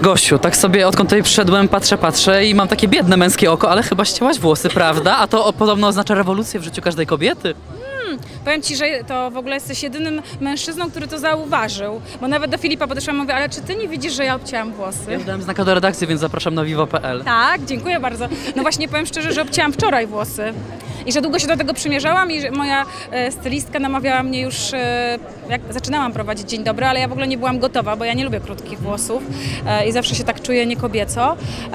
Gosiu, tak sobie odkąd tutaj przyszedłem, patrzę i mam takie biedne męskie oko, ale chyba ścięłaś włosy, prawda? A to podobno oznacza rewolucję w życiu każdej kobiety. Powiem Ci, że to w ogóle jesteś jedynym mężczyzną, który to zauważył, bo nawet do Filipa podeszłam i mówię, ale czy Ty nie widzisz, że ja obcięłam włosy? Ja dałem znaka do redakcji, więc zapraszam na vivo.pl. Tak, dziękuję bardzo. No właśnie powiem szczerze, że obcięłam wczoraj włosy i że długo się do tego przymierzałam i że moja stylistka namawiała mnie już, jak zaczynałam prowadzić Dzień Dobry, ale ja w ogóle nie byłam gotowa, bo ja nie lubię krótkich włosów i zawsze się tak czuję niekobieco,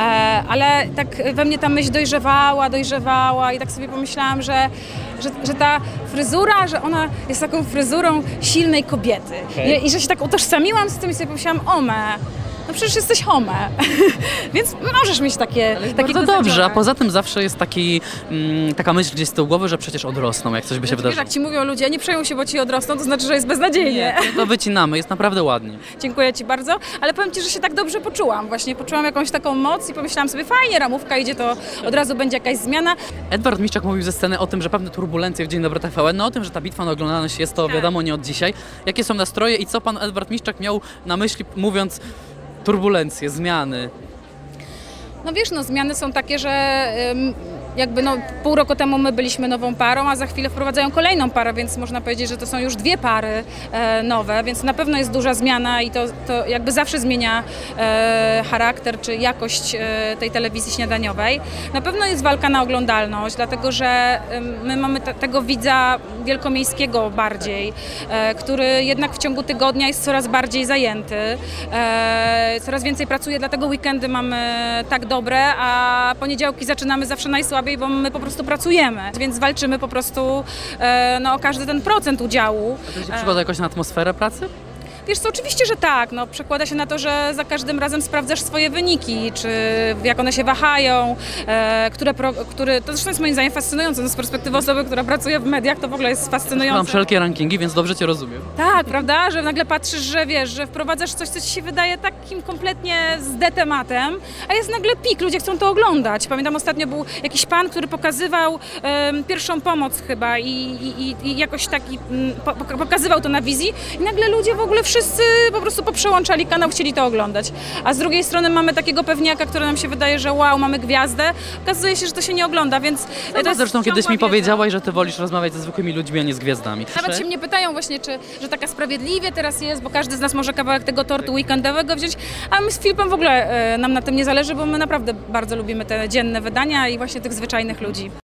ale tak we mnie ta myśl dojrzewała i tak sobie pomyślałam, że ta fryzura, że ona jest taką fryzurą silnej kobiety. Okay. I że się tak utożsamiłam z tym i sobie pomyślałam, no przecież jesteś homę, więc możesz mieć takie Bardzo dobrze, a poza tym zawsze jest taka myśl gdzieś z tyłu głowy, że przecież odrosną, jak coś by się wydarzyło. Jak ci mówią ludzie, nie przejmuj się, bo ci odrosną, to znaczy, że jest beznadziejnie. Nie, to wycinamy, jest naprawdę ładnie. Dziękuję Ci bardzo, ale powiem Ci, że się tak dobrze poczułam. Właśnie poczułam jakąś taką moc i pomyślałam sobie, fajnie, ramówka idzie, to od razu będzie jakaś zmiana. Edward Miszczak mówił ze sceny o tym, że pewne turbulencje w Dzień Dobry TVN, no o tym, że ta bitwa na oglądalność jest, to wiadomo nie od dzisiaj. Jakie są nastroje i co pan Edward Miszczak miał na myśli, mówiąc turbulencje, zmiany? No wiesz, no zmiany są takie, że jakby pół roku temu my byliśmy nową parą, a za chwilę wprowadzają kolejną parę, więc można powiedzieć, że to są już dwie pary nowe, więc na pewno jest duża zmiana i to jakby zawsze zmienia charakter czy jakość tej telewizji śniadaniowej. Na pewno jest walka na oglądalność, dlatego że my mamy tego widza wielkomiejskiego bardziej, który jednak w ciągu tygodnia jest coraz bardziej zajęty, coraz więcej pracuje, dlatego weekendy mamy tak dobre, a poniedziałki zaczynamy zawsze najsłabiej, bo my po prostu pracujemy, więc walczymy po prostu o każdy ten procent udziału. A to się przekłada jakoś na atmosferę pracy? Wiesz co, oczywiście, że tak. No, przekłada się na to, że za każdym razem sprawdzasz swoje wyniki, czy jak one się wahają, to zresztą jest moim zdaniem fascynujące. No, z perspektywy osoby, która pracuje w mediach, to w ogóle jest fascynujące. Mam wszelkie rankingi, więc dobrze Cię rozumiem. Tak, prawda? Że nagle patrzysz, że wiesz, że wprowadzasz coś, co Ci się wydaje takim kompletnie z tematem, a jest nagle pik, ludzie chcą to oglądać. Pamiętam, ostatnio był jakiś pan, który pokazywał pierwszą pomoc chyba i jakoś taki pokazywał to na wizji i nagle ludzie w ogóle wszyscy po prostu poprzełączali kanał, chcieli to oglądać. A z drugiej strony mamy takiego pewniaka, który nam się wydaje, że wow, mamy gwiazdę. Okazuje się, że to się nie ogląda, więc to jest zresztą kiedyś mi wiedza. Powiedziałaś, że Ty wolisz rozmawiać ze zwykłymi ludźmi, a nie z gwiazdami. Nawet się mnie pytają właśnie, że taka sprawiedliwie teraz jest, bo każdy z nas może kawałek tego tortu weekendowego wziąć, a my z Filipem w ogóle nam na tym nie zależy, bo my naprawdę bardzo lubimy te dzienne wydania i właśnie tych zwyczajnych ludzi.